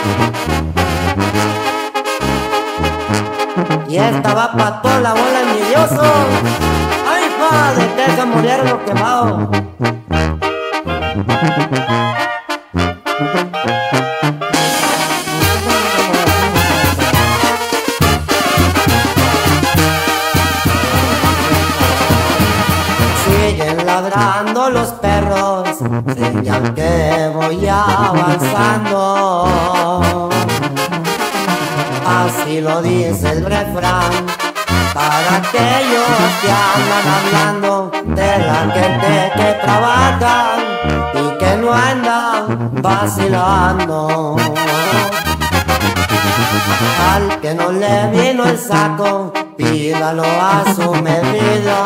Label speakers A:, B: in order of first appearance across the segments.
A: Y esta va pa' toda la bola envidioso. Ay, padre, que se murieron los quemados. Siguen ladrando los perros, señal que voy avanzando. Así lo dice el refrán, para aquellos que andan hablando de la gente que trabaja y que no andan vacilando. Al que no le vino el saco, pídalo a su medida.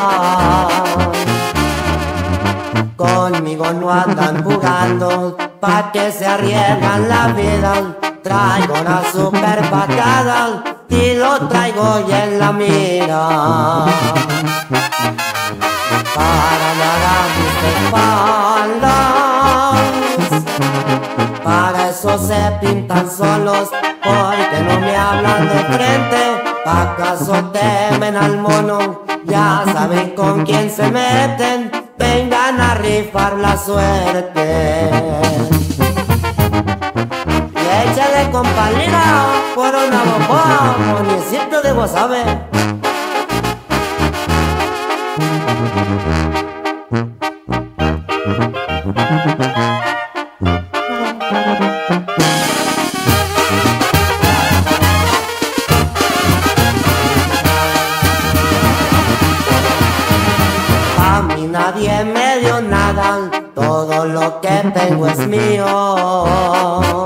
A: Conmigo no andan jugando, pa' que se arriesgan la vida. Traigo una super patada y lo traigo ya en la mira. Para nada mis espaldas, para eso se pintan solos, porque no me hablan de frente. ¿Acaso temen al mono? Ya saben con quién se meten. Vengan a rifar la suerte. Échale compalina por una bombón, municipio de Guasave. A mí nadie me dio nada, todo lo que tengo es mío.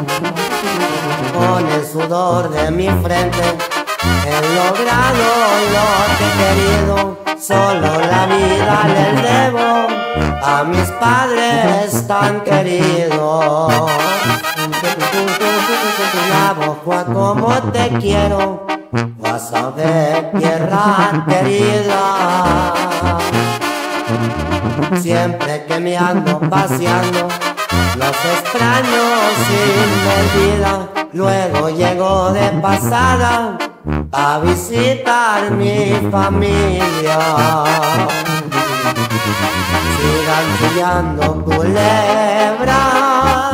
A: Con el sudor de mi frente he logrado lo que he querido. Solo la vida les debo a mis padres tan queridos. Navajo, como te quiero, vas a ver tierra querida. Siempre que me ando paseando, los extraño sin medida. Luego llego de pasada a visitar mi familia. Sigan chillando culebras,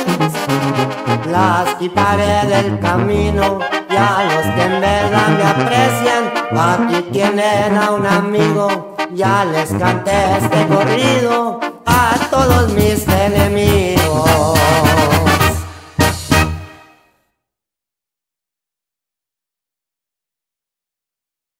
A: las quitaré del camino. Y a los que en verdad me aprecian, aquí tienen a un amigo. Ya les canté este corrido a todos mis enemigos.